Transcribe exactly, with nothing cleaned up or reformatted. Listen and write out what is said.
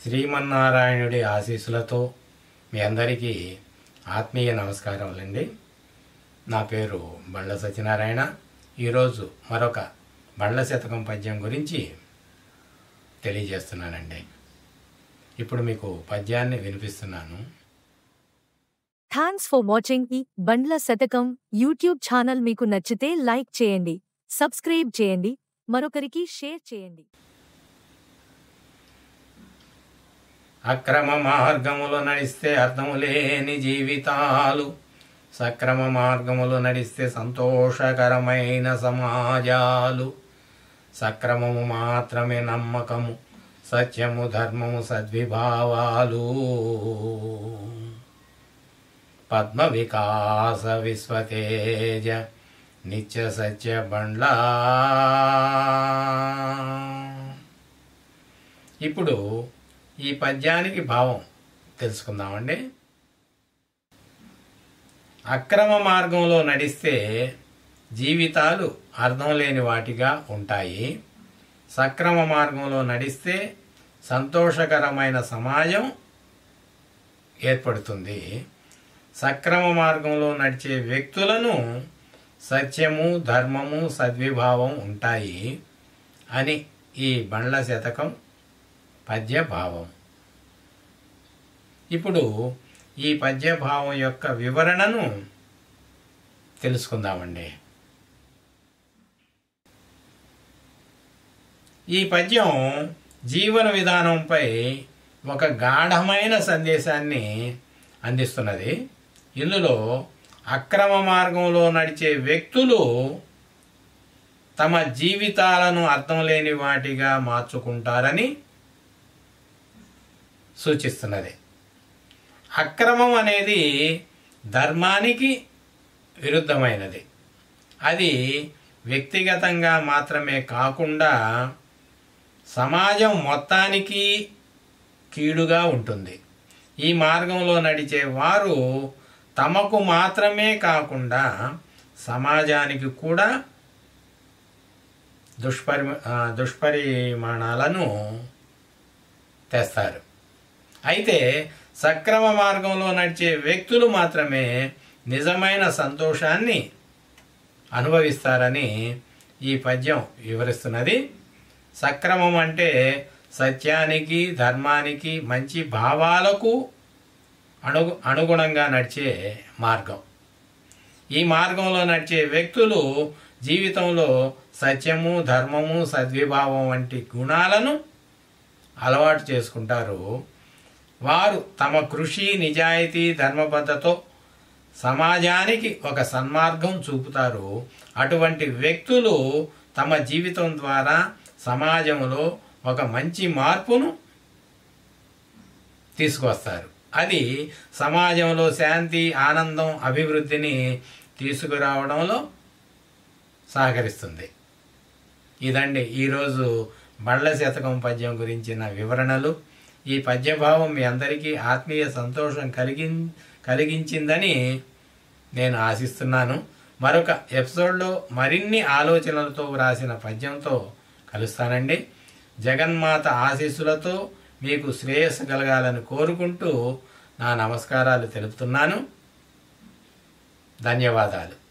శ్రీమన్నారాయణుడి ఆశీస్సులతో మీ అందరికీ ఆత్మీయ నమస్కారములండి. నా పేరు బండ్ల సత్యనారాయణ. ఈరోజు మరొక బండ్ల శతకం పద్యం గురించి తెలియజేస్తున్నానండి. ఇప్పుడు మీకు పద్యాన్ని వినిపిస్తున్నాను. థ్యాంక్స్ ఫర్ వాచింగ్ ఈ బండ్ల శతకం యూట్యూబ్ ఛానల్. మీకు నచ్చితే లైక్ చేయండి, సబ్స్క్రైబ్ చేయండి, మరొకరికి షేర్ చేయండి. అక్రమ మార్గములు నడిస్తే అర్థము లేని జీవితాలు, సక్రమ మార్గములు నడిస్తే సంతోషకరమైన సమాజాలు. సక్రమము మాత్రమే నమ్మకము, సత్యము ధర్మము సద్విభావాలు. పద్మ వికాస విశ్వతేజ నిత్య సత్య బండ్ల. ఇప్పుడు ఈ పద్యానికి భావం తెలుసుకుందామండి. అక్రమ మార్గంలో నడిస్తే జీవితాలు అర్థం లేని వాటిగా ఉంటాయి. సక్రమ మార్గంలో నడిస్తే సంతోషకరమైన సమాజం ఏర్పడుతుంది. సక్రమ మార్గంలో నడిచే వ్యక్తులను సత్యము ధర్మము సద్విభావం ఉంటాయి అని ఈ బండ్ల శతకం పద్యభావం. ఇప్పుడు ఈ పద్యభావం యొక్క వివరణను తెలుసుకుందామండి. ఈ పద్యం జీవన విధానంపై ఒక గాఢమైన సందేశాన్ని అందిస్తున్నది. ఇందులో అక్రమ మార్గంలో నడిచే వ్యక్తులు తమ జీవితాలను అర్థం లేని వాటిగా మార్చుకుంటారని సూచిస్తున్నది. అక్రమం అనేది ధర్మానికి విరుద్ధమైనది. అది వ్యక్తిగతంగా మాత్రమే కాకుండా సమాజం మొత్తానికి కీడుగా ఉంటుంది. ఈ మార్గంలో నడిచే వారు తమకు మాత్రమే కాకుండా సమాజానికి కూడా దుష్పరి దుష్పరిమాణాలను తెస్తారు. అయితే సక్రమ మార్గంలో నడిచే వ్యక్తులు మాత్రమే నిజమైన సంతోషాన్ని అనుభవిస్తారని ఈ పద్యం వివరిస్తున్నది. సక్రమం అంటే సత్యానికి ధర్మానికి మంచి భావాలకు అణుగు అనుగుణంగా నడిచే మార్గం. ఈ మార్గంలో నడిచే వ్యక్తులు జీవితంలో సత్యము ధర్మము సద్విభావం వంటి గుణాలను అలవాటు చేసుకుంటారు. వారు తమ కృషి నిజాయితీ ధర్మబద్ధతో సమాజానికి ఒక సన్మార్గం చూపుతారు. అటువంటి వ్యక్తులు తమ జీవితం ద్వారా సమాజంలో ఒక మంచి మార్పును తీసుకొస్తారు. అది సమాజంలో శాంతి ఆనందం అభివృద్ధిని తీసుకురావడంలో సహకరిస్తుంది. ఇదండి ఈరోజు బండ్ల శతకం పద్యం గురించిన వివరణలు. ఈ పద్యభావం మీ అందరికీ ఆత్మీయ సంతోషం కలిగి కలిగించిందని నేను ఆశిస్తున్నాను. మరొక ఎపిసోడ్లో మరిన్ని ఆలోచనలతో వ్రాసిన పద్యంతో కలుస్తానండి. జగన్మాత ఆశీస్సులతో మీకు శ్రేయస్సు కలగాలని కోరుకుంటూ నా నమస్కారాలు తెలుపుతున్నాను. ధన్యవాదాలు.